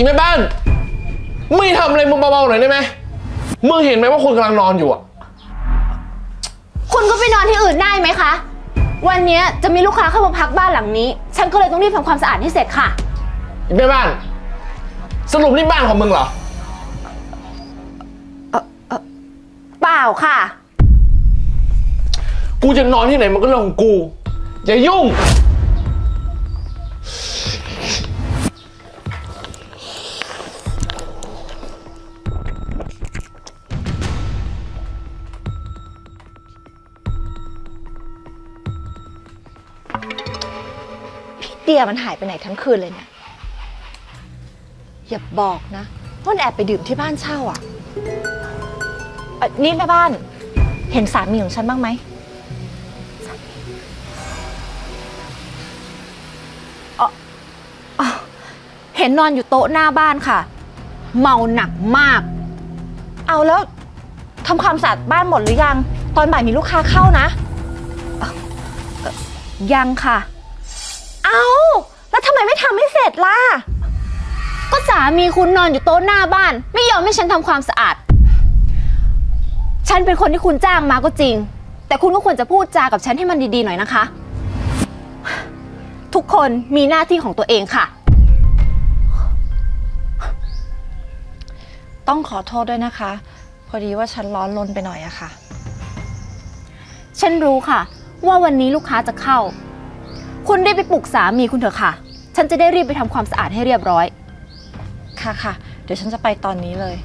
อีแม่บ้านไม่ทำอะไรมึงเบาๆหน่อยได้ไหมมึงเห็นไหมว่าคนกำลังนอนอยู่อ่ะคุณก็ไปนอนที่อื่นได้ไหมคะวันนี้จะมีลูกค้าเข้ามาพักบ้านหลังนี้ฉันก็เลยต้องรีบทำความสะอาดให้เสร็จค่ะอีแม่บ้านสรุปนี่บ้านของมึงเหรอเปล่าค่ะกูจะนอนที่ไหนมันก็เรื่องของกูอย่ายุ่งพี่เดียมันหายไปไหนทั้งคืนเลยเนี่ยอย่าบอกนะว่าแอบไปดื่มที่บ้านเช่าอ่ะนี่แม่บ้านเห็นสามีของฉันบ้างไหมเห็นนอนอยู่โต๊ะหน้าบ้านค่ะเมาหนักมากเอาแล้วทำความสะอาดบ้านหมดหรือยังตอนบ่ายมีลูกค้าเข้านะยังค่ะเอาแล้วทำไมไม่ทำให้เสร็จล่ะก็สามีคุณนอนอยู่โต๊ะหน้าบ้านไม่ยอมให้ฉันทำความสะอาดฉันเป็นคนที่คุณจ้างมาก็จริงแต่คุณก็ควรจะพูดจากับฉันให้มันดีๆหน่อยนะคะทุกคนมีหน้าที่ของตัวเองค่ะต้องขอโทษด้วยนะคะพอดีว่าฉันร้อนรนไปหน่อยอะค่ะฉันรู้ค่ะว่าวันนี้ลูกค้าจะเข้าคุณได้ไปปลุกสามีคุณเถอะค่ะฉันจะได้รีบไปทำความสะอาดให้เรียบร้อยค่ะเดี๋ยวฉันจะไปตอนนี้เลย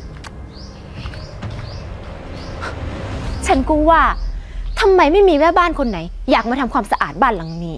ฉันก็ว่าทำไมไม่มีแม่บ้านคนไหนอยากมาทำความสะอาดบ้านหลังนี้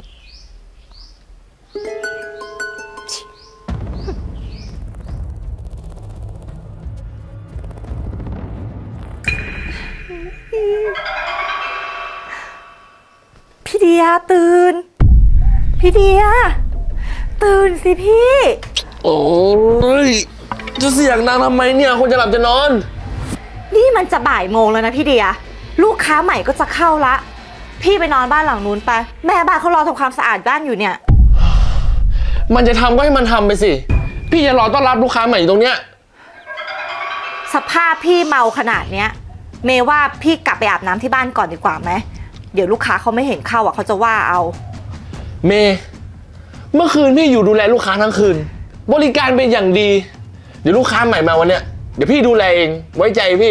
พี่เดียตื่นพี่เดียตื่นสิพี่โอ้ยจะเสียงดังทำไมเนี่ยคนจะหลับจะนอนนี่มันจะบ่ายโมงแล้วนะพี่เดียลูกค้าใหม่ก็จะเข้าละพี่ไปนอนบ้านหลังนู้นไปแม่บ้านเขารอทำความสะอาดบ้านอยู่เนี่ยมันจะทำก็ให้มันทำไปสิพี่จะรอต้อนรับลูกค้าใหม่อยู่ตรงเนี้ยสภาพพี่เมาขนาดเนี้ยเมย์ว่าพี่กลับไปอาบน้ำที่บ้านก่อนดีกว่าไหมเดี๋ยวลูกค้าเขาไม่เห็นเข้าอ่ะเขาจะว่าเอาเมย์เมื่อคืนพี่อยู่ดูแลลูกค้าทั้งคืนบริการเป็นอย่างดีเดี๋ยวลูกค้าใหม่มาวันเนี้ยเดี๋ยวพี่ดูแลเองไว้ใจพี่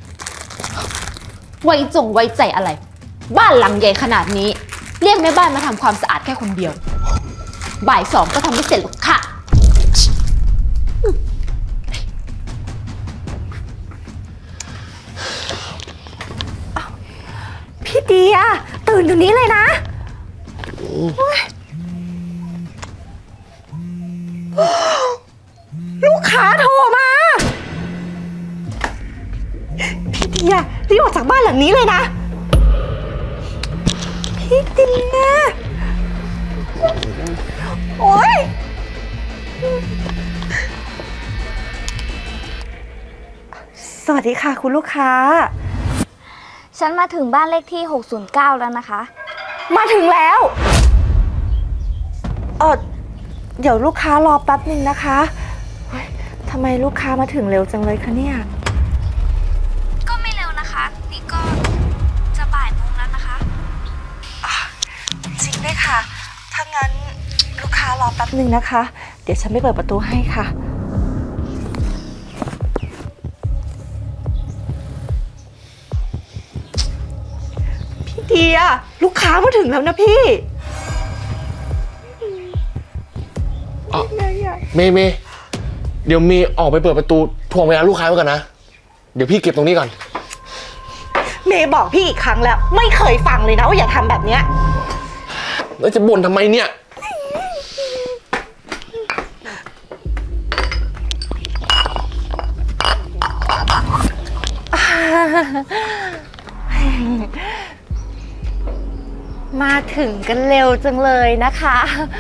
ไว้ใจอะไรบ้านหลังใหญ่ขนาดนี้เรียกแม่บ้านมาทำความสะอาดแค่คนเดียวบ่ายสองก็ทำไม่เสร็จหรอกค่ะพี่เดียตื่นเดี๋ยวนี้เลยนะลูกค้าโทรมาพี่เดียรีบออกจากบ้านหลังนี้เลยนะพี่เดียโอ๊ยสวัสดีค่ะคุณลูกค้าฉันมาถึงบ้านเลขที่609แล้วนะคะมาถึงแล้วเดี๋ยวลูกค้ารอแป๊บนึงนะคะทำไมลูกค้ามาถึงเร็วจังเลยคะเนี่ยก็ไม่เร็วนะคะนี่ก็จะบ่ายโมงแล้วนะคะจริงด้วยค่ะถ้างั้นลูกค้ารอแป๊บนึงนะคะเดี๋ยวฉันไปเปิดประตูให้ค่ะพี่เดียลูกค้ามาถึงแล้วนะพี่เมย์เดี๋ยวเมย์ออกไปเปิดประตูทวงเวลาลูกค้าไว้ก่อนนะเดี๋ยวพี่เก็บตรงนี้ก่อนเมย์บอกพี่อีกครั้งแล้วไม่เคยฟังเลยนะว่าอย่าทำแบบเนี้ยแล้วจะบ่นทำไมเนี่ยมาถึงกันเร็วจังเลยนะคะ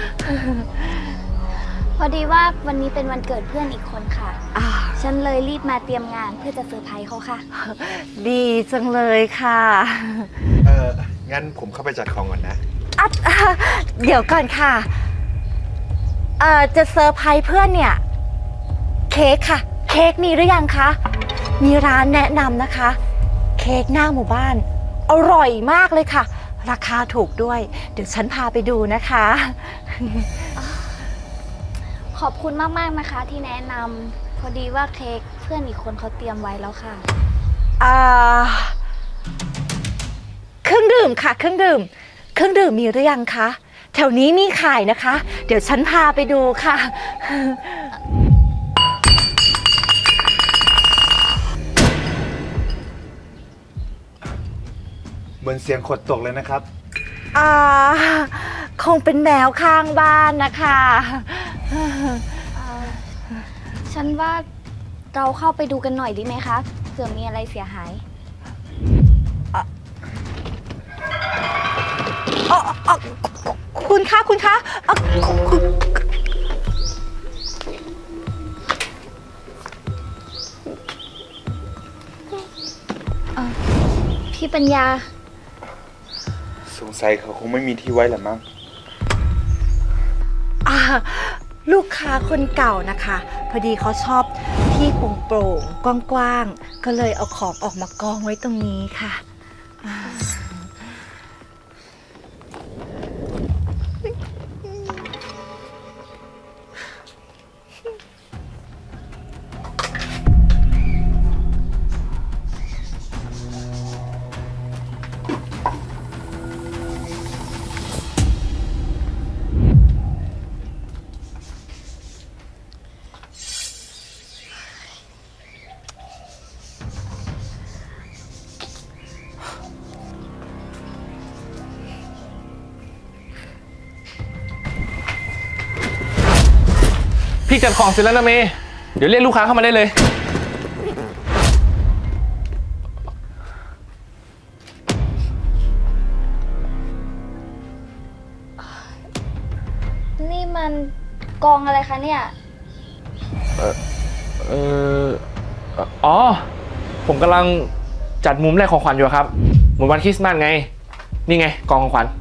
พอดีว่าวันนี้เป็นวันเกิดเพื่อนอีกคนค่ะฉันเลยรีบมาเตรียมงานเพื่อจะเซอร์ไพรส์เขาค่ะดีจังเลยค่ะงั้นผมเข้าไปจัดของก่อนนะเดี๋ยวก่อนค่ะจะเซอร์ไพรส์เพื่อนเนี่ยเค้กค่ะ เค้กมีหรือยังคะมีร้านแนะนำนะคะ เค้กหน้าหมู่บ้านอร่อยมากเลยค่ะ ราคาถูกด้วยเดี๋ยวฉันพาไปดูนะคะขอบคุณมากๆนะคะที่แนะนำพอดีว่าเค้กเพื่อนอีกคนเขาเตรียมไว้แล้วค่ะเครื่องดื่มค่ะเครื่องดื่มมีหรือยังคะแถวนี้มีขายนะคะ เดี๋ยวฉันพาไปดูค่ะเหมือนเสียงขดตกเลยนะครับคงเป็นแมวข้างบ้านนะคะฉันว่าเราเข้าไปดูกันหน่อยดีไหมคะเผื่อมีอะไรเสียหายคุณคะคุณพี่ปัญญาสงสัยเขาคงไม่มีที่ไว้แหละมั้งลูกค้าคนเก่านะคะ พอดีเขาชอบที่โปร่งๆกว้างๆก็เลยเอาของออกมากองไว้ตรงนี้ค่ะพี่จัดของเสร็จแล้วนะเมย์เดี๋ยวเรียกลูกค้าเข้ามาได้เลยนี่มันกองอะไรคะเนี่ยอ๋อ ผมกำลังจัดมุมแรกของขวัญอยู่ครับเหมือนวันคริสต์มาสไง นี่ไงกองของขวัญ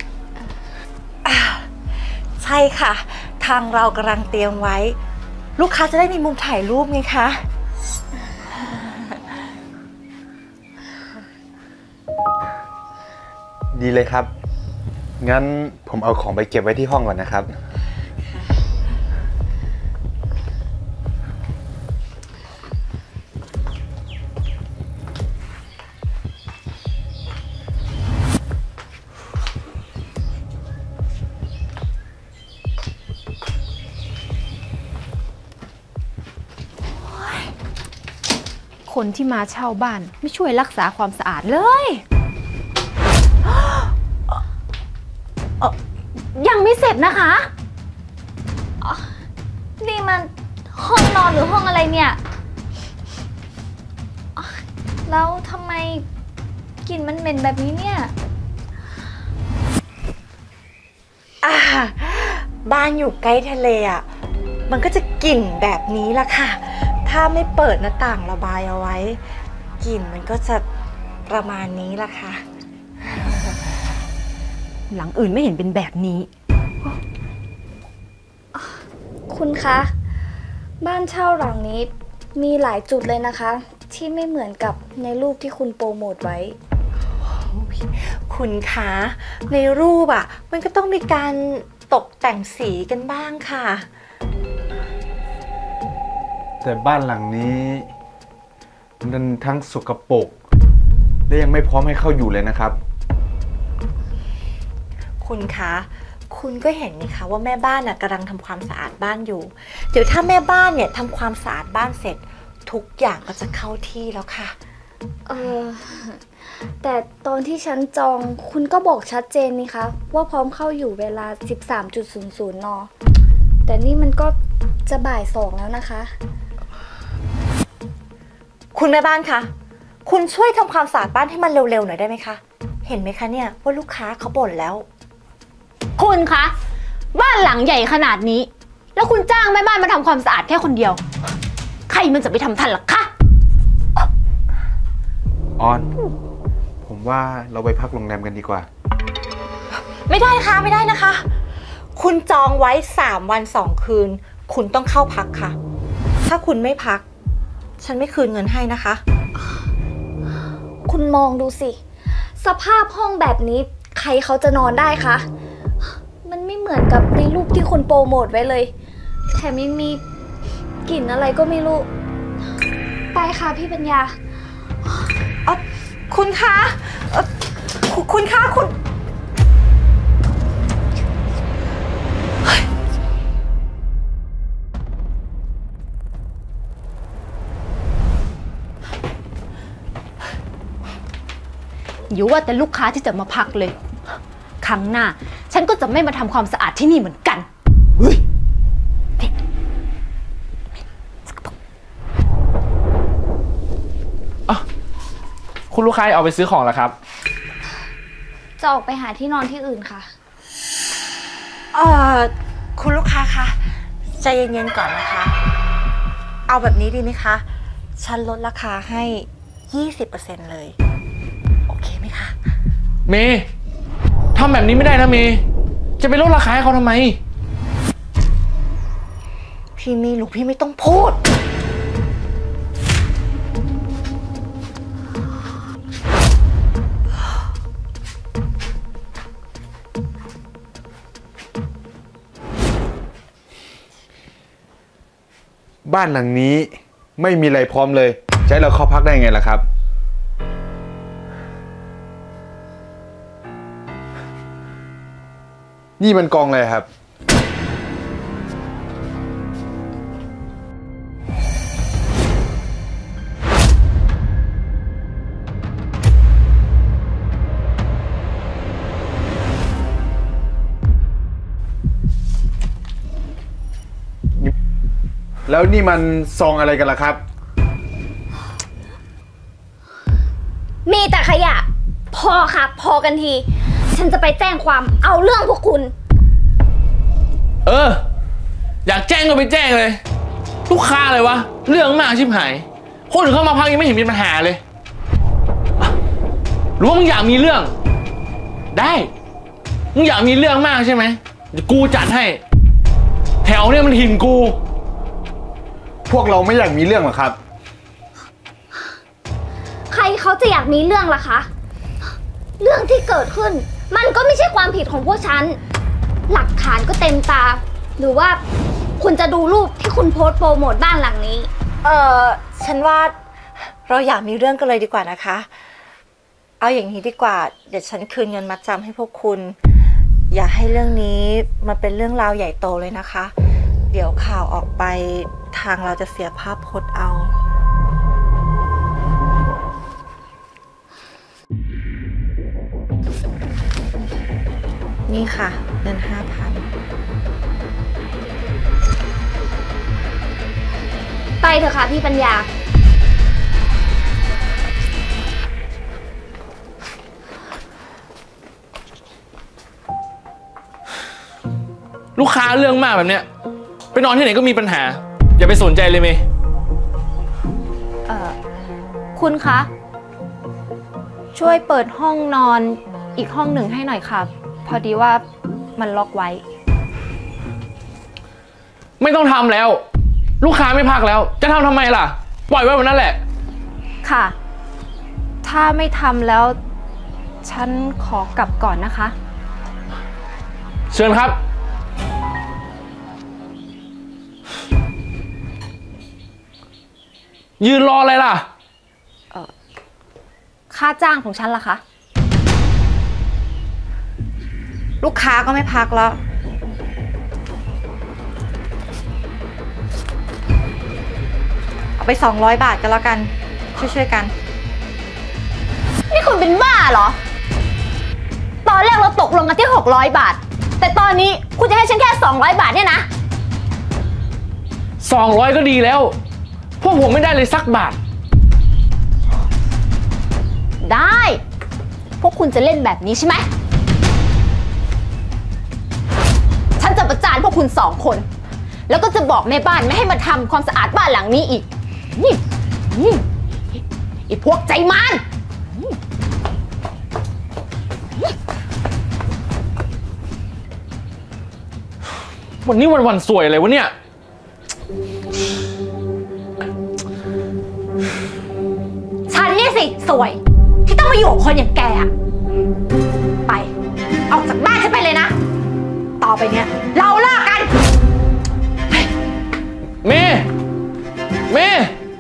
ใช่ค่ะ ทางเรากำลังเตรียมไว้ ลูกค้าจะได้มีมุมถ่ายรูปไงคะดีเลยครับ งั้นผมเอาของไปเก็บไว้ที่ห้องก่อนนะครับคนที่มาเช่าบ้านไม่ช่วยรักษาความสะอาดเลย ยังไม่เสร็จนะคะนี่มันห้องนอนหรือห้องอะไรเนี่ย แล้วทำไมกลิ่นมันเหม็นแบบนี้เนี่ยบ้านอยู่ใกล้ทะเลอ่ะ มันก็จะกลิ่นแบบนี้ละค่ะ ถ้าไม่เปิดหน้าต่างระบายเอาไว้กลิ่นมันก็จะประมาณนี้ละค่ะหลังอื่นไม่เห็นเป็นแบบนี้คุณคะ บ้านเช่าหลังนี้มีหลายจุดเลยนะคะ ที่ไม่เหมือนกับในรูปที่คุณโปรโมทไว้คุณคะในรูปอ่ะมันก็ต้องมีการตกแต่งสีกันบ้างค่ะแต่บ้านหลังนี้มันทั้งสกปรกและยังไม่พร้อมให้เข้าอยู่เลยนะครับคุณคะคุณก็เห็นนี่คะว่าแม่บ้านน่ะกำลังทำความสะอาดบ้านอยู่ เดี๋ยวถ้าแม่บ้านเนี่ยทำความสะอาดบ้านเสร็จ ทุกอย่างก็จะเข้าที่แล้วค่ะแต่ตอนที่ฉันจองคุณก็บอกชัดเจนนี่คะว่าพร้อมเข้าอยู่เวลา 13.00 น. แต่นี่มันก็จะบ่าย 2แล้วนะคะคุณแม่บ้านคะคุณช่วยทำความสะอาดบ้านให้มันเร็วๆหน่อยได้ไหมคะเห็นไหมคะเนี่ยว่าลูกค้าเขาบ่นแล้วคุณคะ บ้านหลังใหญ่ขนาดนี้ แล้วคุณจ้างแม่บ้านมาทำความสะอาดแค่คนเดียว ใครมันจะไปทำทันล่ะคะออน ผมว่าเราไปพักโรงแรมกันดีกว่าไม่ได้ค่ะไม่ได้นะคะ คุณจองไว้3 วัน 2 คืน คุณต้องเข้าพักค่ะถ้าคุณไม่พัก ฉันไม่คืนเงินให้นะคะคุณมองดูสิ สภาพห้องแบบนี้ใครเขาจะนอนได้คะ มันไม่เหมือนกับในรูปที่คุณโปรโมทไว้เลย แถมยังมีกลิ่นอะไรก็ไม่รู้ ไปค่ะพี่ปัญญาคุณคะคุณคะคุณอย่าว่าแต่ลูกค้าที่จะมาพักเลย ครั้งหน้า ฉันก็จะไม่มาทำความสะอาดที่นี่เหมือนกันคุณลูกค้าเอาไปซื้อของแล้วครับจะออกไปหาที่นอนที่อื่นค่ะคุณลูกค้าคะใจเย็นๆก่อนนะคะ เอาแบบนี้ดีไหมคะ ฉันลดราคาให้ 20% เลย โอเคไหมคะเมย์ทำแบบนี้ไม่ได้นะเมย์จะไปลดราคาให้เขาทำไมพี่มีหรือพี่ไม่ต้องพูดบ้านหลังนี้ไม่มีอะไรพร้อมเลยจะให้เราเข้าพักได้ไงล่ะครับ นี่มันกองอะไรครับ แล้วนี่มันซองอะไรกันล่ะครับมีแต่ขยะ พอค่ะ พอกันที ฉันจะไปแจ้งความเอาเรื่องพวกคุณอยากแจ้งก็ไปแจ้งเลย ลูกค้าเลยวะเรื่องมากชิบหายคนอื่นเข้ามาพักยังไม่เห็นมีปัญหาเลยหรือว่ามึงอยากมีเรื่องได้มึงอยากมีเรื่องมากใช่ไหมเดี๋ยวกูจัดให้แถวเนี่ยมันถิ่นกูพวกเราไม่อยากมีเรื่องหรอกครับใครเขาจะอยากมีเรื่องล่ะคะ เรื่องที่เกิดขึ้น มันก็ไม่ใช่ความผิดของพวกฉัน หลักฐานก็เต็มตา หรือว่าคุณจะดูรูปที่คุณโพสต์โปรโมทบ้านหลังนี้ฉันว่าเราอยากมีเรื่องกันเลยดีกว่านะคะ เอาอย่างนี้ดีกว่า เดี๋ยวฉันคืนเงินมัดจำให้พวกคุณ อย่าให้เรื่องนี้มาเป็นเรื่องราวใหญ่โตเลยนะคะ เดี๋ยวข่าวออกไปทางเราจะเสียภาพพจน์เอา นี่ค่ะเงิน 5,000 ไปเถอะค่ะพี่ปัญญาลูกค้าเรื่องมากแบบเนี้ยไปนอนที่ไหนก็มีปัญหาอย่าไปสนใจเลยเมย์คุณคะ ช่วยเปิดห้องนอนอีกห้องหนึ่งให้หน่อยค่ะ พอดีว่ามันล็อกไว้ไม่ต้องทำแล้ว ลูกค้าไม่พักแล้วจะทำทำไมล่ะปล่อยไว้แบบนั้นแหละค่ะ ถ้าไม่ทำแล้ว ฉันขอกลับก่อนนะคะเชิญครับยืนรออะไรล่ะค่าจ้างของฉันล่ะคะลูกค้าก็ไม่พักแล้ว เอาไป200 บาทกันแล้วกัน ช่วยๆกันนี่คุณเป็นบ้าเหรอ ตอนแรกเราตกลงกันที่600 บาท แต่ตอนนี้คุณจะให้ฉันแค่200 บาทเนี่ยนะ 200ก็ดีแล้วพวกผมไม่ได้เลยสักบาทได้ พวกคุณจะเล่นแบบนี้ใช่ไหม ฉันจะประจานพวกคุณ2 คน แล้วก็จะบอกแม่บ้านไม่ให้มาทำความสะอาดบ้านหลังนี้อีก นี่ไอ้พวกใจมารวันนี้วันสวยอะไรวะเนี่ยสวยที่ต้องมาอยู่กับคนอย่างแกอะไปออกจากบ้านฉันไปเลยนะต่อไปเนี้ยเราเลิกกันเมย์เมย์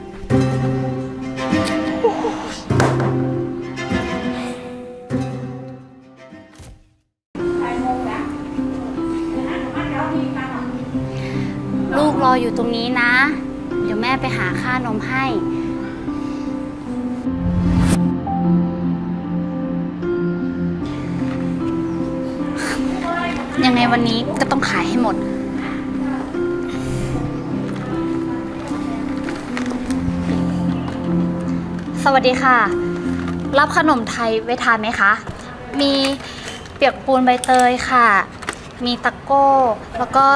ลูกรออยู่ตรงนี้นะ เดี๋ยวแม่ไปหาค่านมให้ ยังไงวันนี้ก็ต้องขายให้หมด สวัสดีค่ะ รับขนมไทยไว้ทานไหมคะ มีเปียกปูนใบเตยค่ะ มีตะโก้ แล้วก็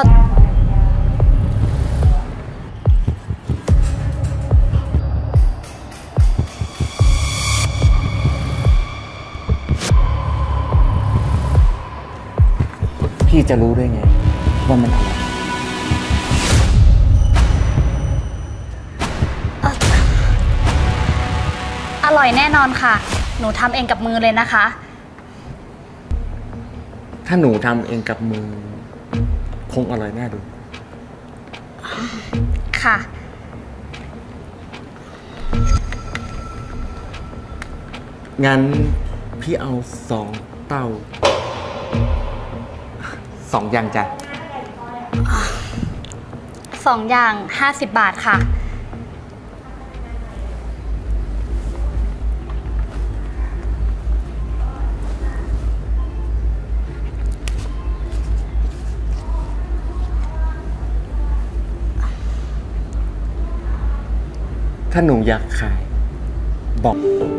พี่จะรู้ได้ไงว่ามันอร่อยอร่อยแน่นอนค่ะ หนูทำเองกับมือเลยนะคะถ้าหนูทำเองกับมือคงอร่อยแน่ดูค่ะงั้นพี่เอา2 เต้า 2 อย่างจ้ะ 2 อย่าง 50 บาทค่ะถ้าหนูอยากขายบอก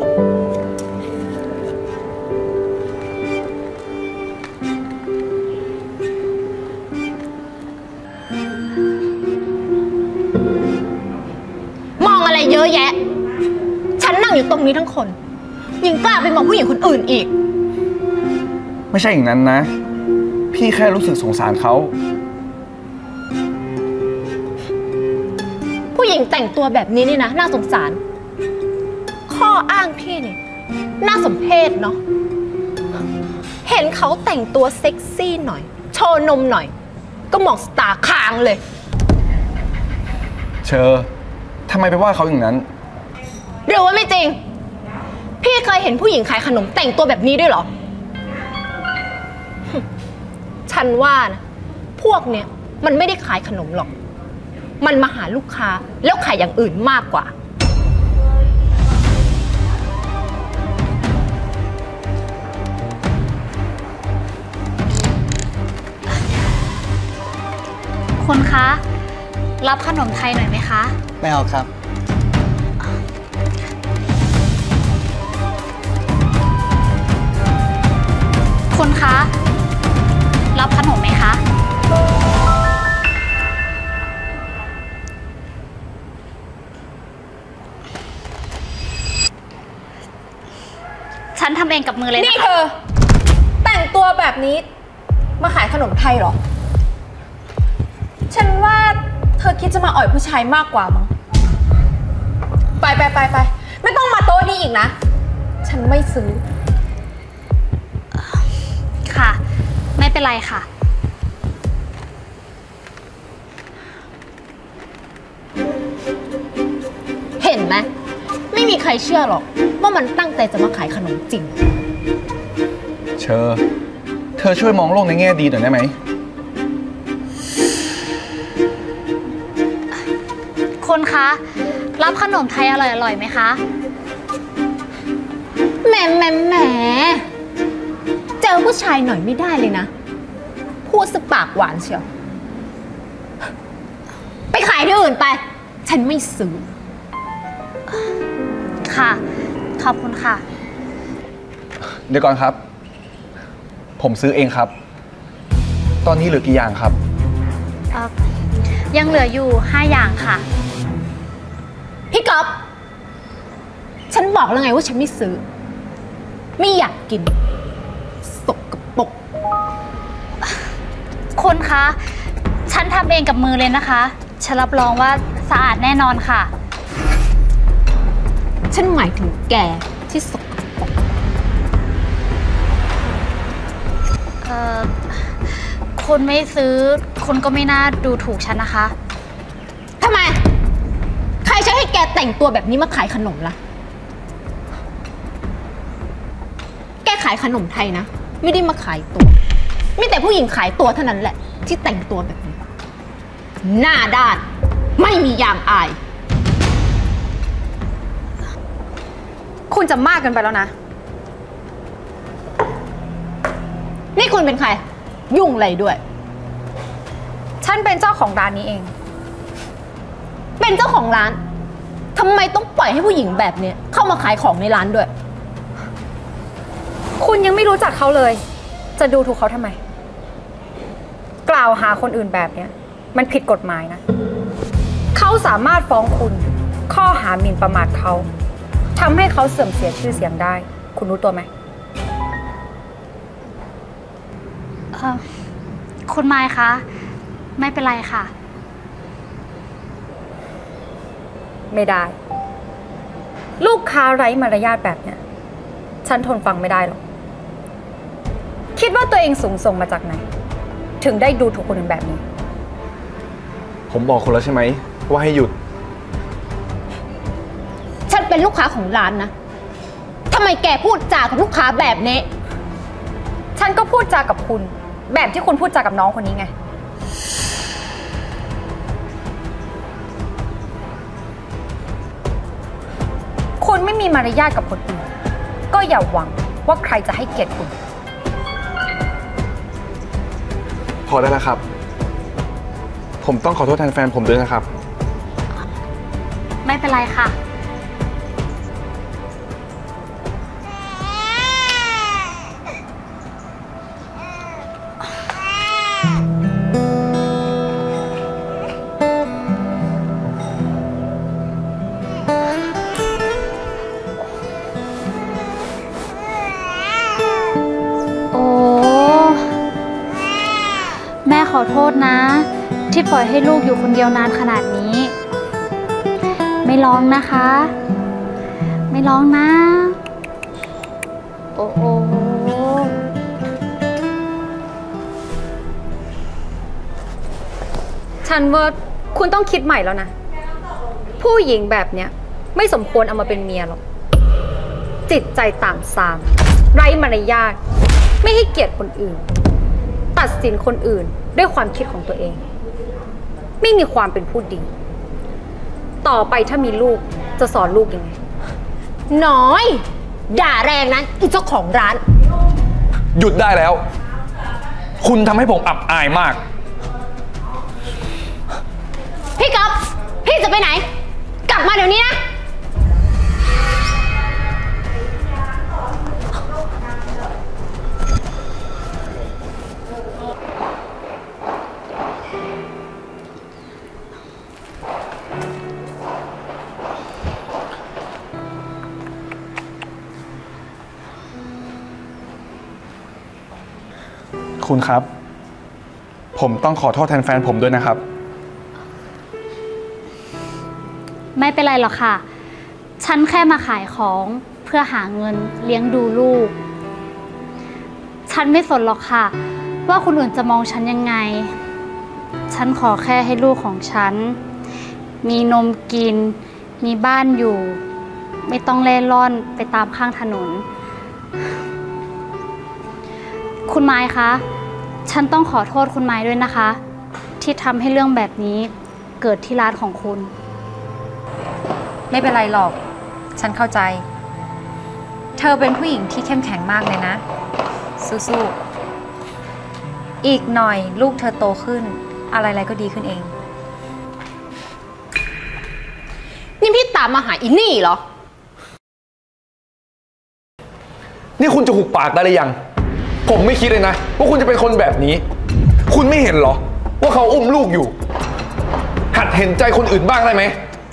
มองอะไรเยอะแยะฉันนั่งอยู่ตรงนี้ทั้งคนยังกล้าไปมองผู้หญิงคนอื่นอีกไม่ใช่อย่างนั้นนะ พี่แค่รู้สึกสงสารเขาผู้หญิงแต่งตัวแบบนี้นี่นะน่าสงสาร ข้ออ้างพี่นี่น่าสมเพชเนาะเห็นเขาแต่งตัวเซ็กซี่หน่อย โชว์นมหน่อย ก็มองสตาร์ค้างเลยเชอทำไมไปว่าเขาอย่างนั้นหรือว่าไม่จริง พี่เคยเห็นผู้หญิงขายขนมแต่งตัวแบบนี้ด้วยเหรอ ฉันว่านะพวกเนี้ยมันไม่ได้ขายขนมหรอก มันมาหาลูกค้าแล้วขายอย่างอื่นมากกว่าคุณคะ รับขนมไทยหน่อยไหมคะไม่เอาครับคุณคะ รับขนมไหมคะ ฉันทำเองกับมือเลยนี่นะเธคะอ แต่งตัวแบบนี้มาขายขนมไทยเหรอ ฉันว่าเธอคิดจะมาอ่อยผู้ชายมากกว่ามั้งไปไม่ต้องมาโต๊ะนี้อีกนะ ฉันไม่ซื้อค่ะ ไม่เป็นไรค่ะเห็นไหมไม่มีใครเชื่อหรอกว่ามันตั้งใจจะมาขายขนมจริงเชอเธอช่วยมองโลกในแง่ดีหน่อยได้ไหมคุณคะ รับขนมไทยอร่อยๆไหมคะแหมเจอผู้ชายหน่อยไม่ได้เลยนะ พูดสปากหวานเชียว ไปขายที่อื่นไป ฉันไม่ซื้อค่ะ ขอบคุณค่ะเดี๋ยวก่อนครับ ผมซื้อเองครับ ตอนนี้เหลือกี่อย่างครับยังเหลืออยู่ 5 อย่างค่ะพี่ก๊อฟฉันบอกแล้วไงว่าฉันไม่ซื้อ ไม่อยากกิน สกปรกคุณคะ ฉันทำเองกับมือเลยนะคะ ฉันรับรองว่าสะอาดแน่นอนค่ะฉันหมายถึงแกที่สกปรกคุณไม่ซื้อคุณก็ไม่น่าดูถูกฉันนะคะทำไม ใครใช้ให้แกแต่งตัวแบบนี้มาขายขนมล่ะ แกขายขนมไทยนะ ไม่ได้มาขายตัว มีแต่ผู้หญิงขายตัวเท่านั้นแหละ ที่แต่งตัวแบบนี้ หน้าด้าน ไม่มียางอายคุณจะมากเกินไปแล้วนะนี่คุณเป็นใคร ยุ่งอะไรด้วยฉันเป็นเจ้าของร้านนี้เองเป็นเจ้าของร้าน ทำไมต้องปล่อยให้ผู้หญิงแบบเนี้ยเข้ามาขายของในร้านด้วยคุณยังไม่รู้จักเขาเลย จะดูถูกเขาทำไม กล่าวหาคนอื่นแบบเนี้ยมันผิดกฎหมายนะ เขาสามารถฟ้องคุณข้อหาหมิ่นประมาทเขาทำให้เขาเสื่อมเสียชื่อเสียงได้ คุณรู้ตัวไหมคุณไมค์คะ ไม่เป็นไรค่ะไม่ได้ ลูกค้าไร้มารยาทแบบเนี้ยฉันทนฟังไม่ได้หรอก คิดว่าตัวเองสูงส่งมาจากไหน ถึงได้ดูถูกคนอื่นแบบนี้ผมบอกคุณแล้วใช่ไหมว่าให้หยุดฉันเป็นลูกค้าของร้านนะ ทำไมแกพูดจากับลูกค้าแบบนี้ฉันก็พูดจากับคุณ แบบที่คุณพูดจากับน้องคนนี้ไง คุณไม่มีมารยาทกับคนอื่น ก็อย่าหวังว่าใครจะให้เกียรติคุณพอได้แล้วครับ ผมต้องขอโทษแทนแฟนผมด้วยนะครับไม่เป็นไรค่ะโอ้ แม่ขอโทษนะ ที่ปล่อยให้ลูกอยู่คนเดียวนานขนาดนี้ ไม่ร้องนะคะ ไม่ร้องนะ โอ้โหฉันว่าคุณต้องคิดใหม่แล้วนะ ผู้หญิงแบบเนี้ยไม่สมควรเอามาเป็นเมียหรอก จิตใจต่ำทราม ไร้มารยาท ไม่ให้เกียรติคนอื่น ตัดสินคนอื่นด้วยความคิดของตัวเอง ไม่มีความเป็นผู้ดี ต่อไปถ้ามีลูกจะสอนลูกยังไงน้อย ด่าแรงนะอีเจ้าของร้านหยุดได้แล้ว คุณทำให้ผมอับอายมากพี่ก๊อฟพี่จะไปไหน กลับมาเดี๋ยวนี้นะคุณครับ ผมต้องขอโทษแทนแฟนผมด้วยนะครับไม่เป็นไรหรอกค่ะ ฉันแค่มาขายของเพื่อหาเงินเลี้ยงดูลูก ฉันไม่สนหรอกค่ะ ว่าคนอื่นจะมองฉันยังไง ฉันขอแค่ให้ลูกของฉัน มีนมกิน มีบ้านอยู่ ไม่ต้องเล่ร่อนไปตามข้างถนน คุณไม้คะ ฉันต้องขอโทษคุณไม้ด้วยนะคะ ที่ทำให้เรื่องแบบนี้เกิดที่ร้านของคุณไม่เป็นไรหรอก ฉันเข้าใจ เธอเป็นผู้หญิงที่เข้มแข็งมากเลยนะ สู้ๆ อีกหน่อยลูกเธอโตขึ้น อะไรๆก็ดีขึ้นเองนี่พี่ตามมาหาอินนี่เหรอนี่คุณจะหุบปากได้หรือยัง ผมไม่คิดเลยนะว่าคุณจะเป็นคนแบบนี้ คุณไม่เห็นเหรอ ว่าเขาอุ้มลูกอยู่ หัดเห็นใจคนอื่นบ้างได้ไหม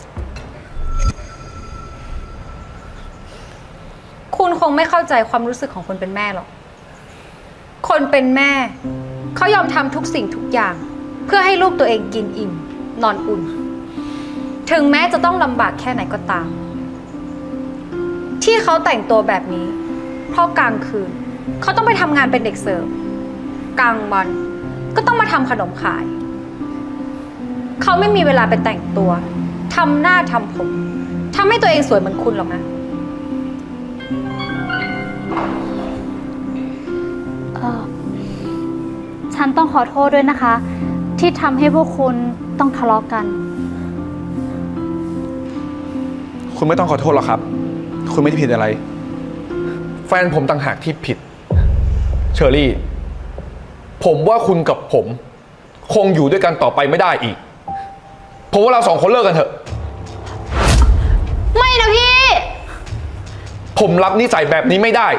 คุณคงไม่เข้าใจความรู้สึกของคนเป็นแม่หรอก คนเป็นแม่ เขายอมทำทุกสิ่งทุกอย่าง เพื่อให้ลูกตัวเองกินอิ่ม นอนอุ่น ถึงแม้จะต้องลำบากแค่ไหนก็ตามที่เขาแต่งตัวแบบนี้ เพราะกลางคืนเขาต้องไปทำงานเป็นเด็กเสิร์ฟกลางวันก็ต้องมาทำขนมขาย เขาไม่มีเวลาไปแต่งตัวทำหน้าทำผมทำให้ตัวเองสวยเหมือนคุณหรอกนะฉันต้องขอโทษด้วยนะคะ ที่ทำให้พวกคุณต้องทะเลาะกันคุณไม่ต้องขอโทษหรอกครับ คุณไม่ได้ผิดอะไร แฟนผมต่างหากที่ผิด เชอรี่ ผมว่าคุณกับผม คงอยู่ด้วยกันต่อไปไม่ได้อีก ผมว่าเราสองคนเลิกกันเถอะไม่นะพี่ผมรับนิสัยแบบนี้ไม่ได้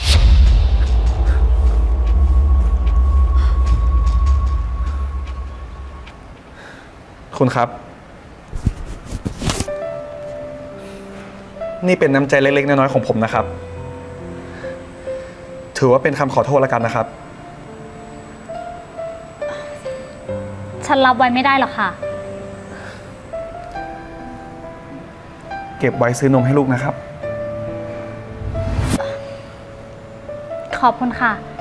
คุณครับ นี่เป็นน้ำใจเล็กๆน้อยๆของผมนะครับ ถือว่าเป็นคำขอโทษแล้วกันนะครับฉันรับไว้ไม่ได้หรอกค่ะเก็บไว้ซื้อนมให้ลูกนะครับขอบคุณค่ะ